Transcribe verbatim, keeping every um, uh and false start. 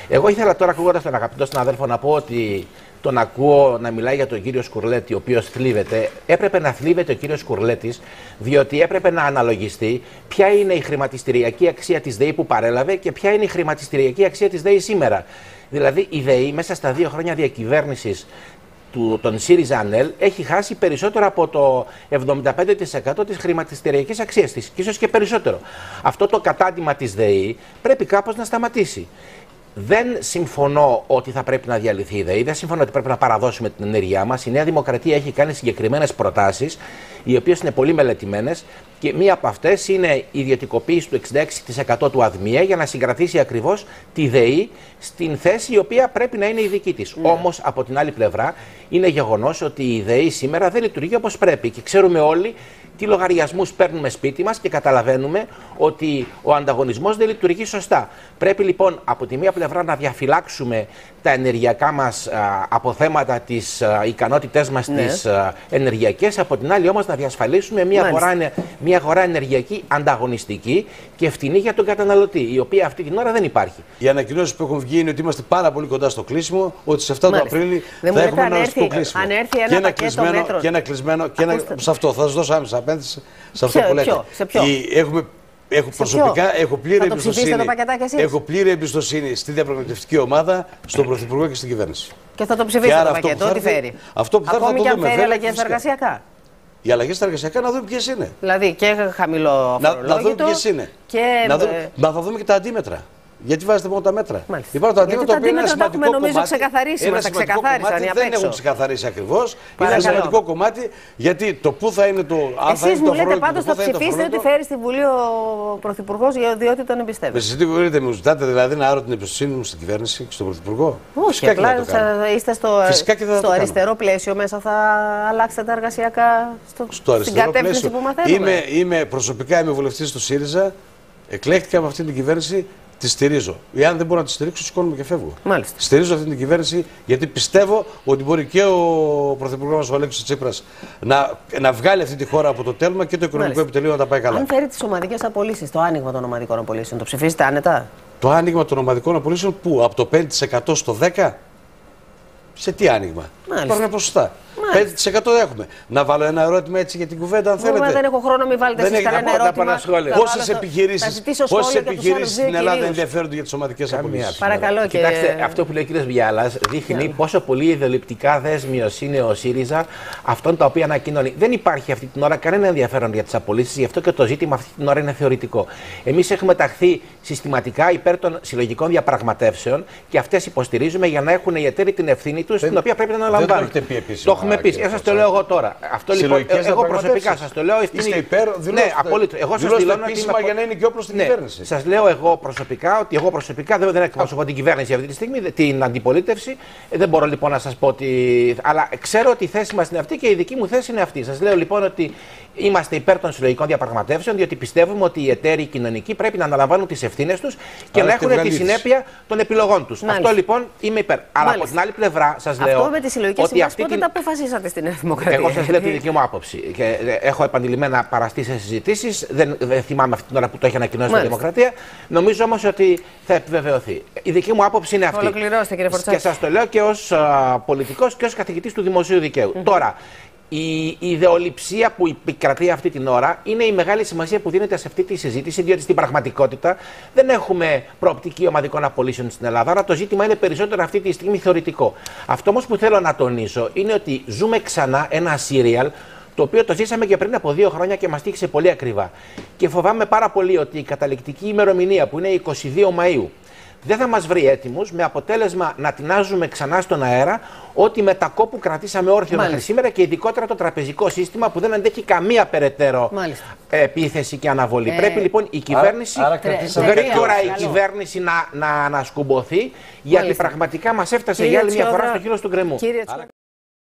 Εγώ ήθελα τώρα, ακούγοντας τον αγαπητό συναδέλφο, να πω ότι τον ακούω να μιλάει για τον κύριο Σκουρλέτη, ο οποίος θλίβεται. Έπρεπε να θλίβεται ο κύριος Σκουρλέτης, διότι έπρεπε να αναλογιστεί ποια είναι η χρηματιστηριακή αξία της ΔΕΗ που παρέλαβε και ποια είναι η χρηματιστηριακή αξία της ΔΕΗ σήμερα. Δηλαδή, η ΔΕΗ μέσα στα δύο χρόνια διακυβέρνησης του, των ΣΥΡΙΖΑ-ΑΝΕΛ έχει χάσει περισσότερο από το εβδομήντα πέντε τοις εκατό της χρηματιστηριακής αξίας της, και ίσως και περισσότερο. Αυτό το κατάντημα της ΔΕΗ πρέπει κάπως να σταματήσει. Δεν συμφωνώ ότι θα πρέπει να διαλυθεί η ΔΕΗ, δεν συμφωνώ ότι πρέπει να παραδώσουμε την ενέργειά μας. Η Νέα Δημοκρατία έχει κάνει συγκεκριμένες προτάσεις, οι οποίες είναι πολύ μελετημένες, και μία από αυτές είναι η ιδιωτικοποίηση του εξήντα έξι τοις εκατό του ΑΔΜΙΕ για να συγκρατήσει ακριβώς τη ΔΕΗ στην θέση η οποία πρέπει να είναι η δική της. Ναι. Όμως, από την άλλη πλευρά, είναι γεγονός ότι η ΔΕΗ σήμερα δεν λειτουργεί όπως πρέπει και ξέρουμε όλοι τι λογαριασμούς παίρνουμε σπίτι μας και καταλαβαίνουμε ότι ο ανταγωνισμός δεν λειτουργεί σωστά. Πρέπει λοιπόν από τη μία πλευρά να διαφυλάξουμε τα ενεργειακά μας α, αποθέματα, τις α, ικανότητές μας, ναι, τις α, ενεργειακές, από την άλλη όμως να διασφαλίσουμε μια αγορά, μια αγορά ενεργειακή ανταγωνιστική και φτηνή για τον καταναλωτή, η οποία αυτή την ώρα δεν υπάρχει. Οι ανακοινώσεις που έχουν βγει είναι ότι είμαστε πάρα πολύ κοντά στο κλείσιμο, ότι σε εφτά του Απρίλη θα έχουμε ένα οριστικό κλείσιμο. Αν έρθει ένα και ένα πακέτο κλεισμένο, μέτρων. και ένα κλεισμένο, και ένα, σε αυτό θα σας δώσω άμεσα απέντηση σε αυτό ποιο, που λέτε. Ποιο, σε ποιο? Η, έχουμε, έχω προσωπικά έχω πλήρη, εμπιστοσύνη, το έχω πλήρη εμπιστοσύνη στη διαπραγματευτική ομάδα, στον Πρωθυπουργό και στην κυβέρνηση. Και θα το ψηφίσετε το πακέτο, ό,τι φέρει. Αυτό που θα Ακόμη έρθει, και αν φέρει αλλαγές φυσικά. εργασιακά. Οι αλλαγές στα εργασιακά να δούμε ποιες είναι. Δηλαδή και χαμηλό φορολόγητο. Να, να δούμε ποιες είναι. Και... Να δούμε, μα θα δούμε και τα αντίμετρα. Γιατί βάζετε μόνο τα μέτρα. Μάλιστα. Υπάρχουν τα αντίμετρα που είναι ένα σημαντικό έχουμε, νομίζω, κομμάτι. ξεκαθαρίσει, ένα μας τα ξεκαθάρισαν οι απ' δεν έξω. έχουν ξεκαθαρίσει ακριβώς. Είναι ένα σημαντικό κομμάτι, γιατί το πού θα είναι το. Εσείς μου λέτε πάντως θα ψηφίσετε ότι φέρει στη Βουλή ο Πρωθυπουργός, διότι τον εμπιστεύεται. Με τι μπορείτε, μου ζητάτε δηλαδή να άρω την εμπιστοσύνη μου στην κυβέρνηση και στον Πρωθυπουργό? Όχι, απλά είστε στο, στο αριστερό πλαίσιο μέσα, θα αλλάξετε τα εργασιακά στο, στο στην κατεύθυνση που μαθαίνουμε. Είμαι, είμαι, προσωπικά είμαι βουλευτής του ΣΥΡΙΖΑ, εκλέχτηκα από αυτή την κυβέρνηση. Τη στηρίζω. Εάν δεν μπορώ να τη στηρίξω, σηκώνομαι και φεύγω. Μάλιστα. Στηρίζω αυτή την κυβέρνηση γιατί πιστεύω ότι μπορεί και ο Πρωθυπουργός μας, ο Αλέξης Τσίπρας, να, να βγάλει αυτή τη χώρα από το τέλμα και το οικονομικό επιτελείο να τα πάει καλά. Αν φέρει τις ομαδικές απολύσεις, το άνοιγμα των ομαδικών απολύσεων, το ψηφίζετε άνετα? Το άνοιγμα των ομαδικών απολύσεων πού? Από το πέντε τοις εκατό στο δέκα τοις εκατό? Σε τι άνοιγμα? Υπάρχουν ποσοστά. πέντε τοις εκατό έχουμε. Να βάλω ένα ερώτημα έτσι για την κουβέντα, αν θέλετε. Μα δεν έχω χρόνο, μην βάλετε εσείς κανένα ερώτημα. Πόσες επιχειρήσεις, πόσες επιχειρήσεις στην Ελλάδα ενδιαφέρονται για τις ομαδικές απολύσεις? Παρακαλώ. Κοιτάξτε, αυτό που λέει ο κ. Βιάλας δείχνει πόσο πολύ ιδεολειπτικά δέσμιος είναι ο ΣΥΡΙΖΑ αυτών τα οποία ανακοινώνει. Δεν υπάρχει αυτή την ώρα κανένα ενδιαφέρον για τις απολύσεις, γι' αυτό και το ζήτημα αυτή την ώρα είναι θεωρητικό. Εμείς έχουμε ταχθεί συστηματικά υπέρ των συλλογικών διαπραγματεύσεων και αυτές υποστηρίζουμε για να έχουν οι εταίροι την ευθύνη τους, την οποία πρέπει να αναλαμβάνουν. Το έχουμε πει. Σας το λέω εγώ τώρα. Αυτό λοιπόν, εγώ προσωπικά σας το λέω. Είστε υπέρ, ναι, απόλυτο. Εγώ σας δηλώνω επίσημα για να είναι και όπλο στην κυβέρνηση. Σας λέω εγώ προσωπικά ότι εγώ προσωπικά δεν εκπροσωπώ την κυβέρνηση αυτή τη στιγμή, την αντιπολίτευση. Δεν μπορώ λοιπόν να σας πω ότι. Αλλά ξέρω ότι η θέση μας είναι αυτή και η δική μου θέση είναι αυτή. Σας λέω λοιπόν ότι είμαστε υπέρ των συλλογικών διαπραγματεύσεων, διότι πιστεύουμε ότι οι εταίροι κοινωνικοί πρέπει να αναλαμβάνουν τις ευθύνες τους και να έχουν τη συνέπεια των επιλογών τους. Αυτό λοιπόν είμαι υπέρ. Αλλά από την άλλη πλευρά σας λέω. Αυτό με τις συλλογικές συμβάσεις πότε τα αποφασίσατε στην Νέα Δημοκρατία? Εγώ σας λέω τη δική μου άποψη. Και έχω επανειλημμένα παραστεί σε συζητήσεις. Δεν, δεν θυμάμαι αυτή την ώρα που το έχει ανακοινώσει η Δημοκρατία. Νομίζω όμως ότι θα επιβεβαιωθεί. Η δική μου άποψη είναι αυτή. Ολοκληρώστε, κύριε Φορτσάκη. Και σας το λέω και ως πολιτικός και ως καθηγητής του δημοσίου δικαίου. Mm-hmm. Τώρα, η ιδεολειψία που επικρατεί αυτή την ώρα είναι η μεγάλη σημασία που δίνεται σε αυτή τη συζήτηση, διότι στην πραγματικότητα δεν έχουμε προοπτική ομαδικών απολύσεων στην Ελλάδα. Άρα το ζήτημα είναι περισσότερο αυτή τη στιγμή θεωρητικό. Αυτό όμως που θέλω να τονίσω είναι ότι ζούμε ξανά ένα σύριαλ, το οποίο το ζήσαμε και πριν από δύο χρόνια και μας τύχησε πολύ ακριβά. Και φοβάμαι πάρα πολύ ότι η καταληκτική ημερομηνία, που είναι εικοστή δεύτερη Μαΐου, δεν θα μας βρει έτοιμους, με αποτέλεσμα να τεινάζουμε ξανά στον αέρα ό,τι μετακό που κρατήσαμε όρθιο μέχρι σήμερα και ειδικότερα το τραπεζικό σύστημα που δεν αντέχει καμία περαιτέρω Μάλιστα. επίθεση και αναβολή. Ε... Πρέπει λοιπόν η κυβέρνηση, άρα, άρα γρήγορα η κυβέρνηση να, να ανασκουμποθεί, γιατί πραγματικά μας έφτασε για άλλη μια φορά στο χείλος του γκρεμού.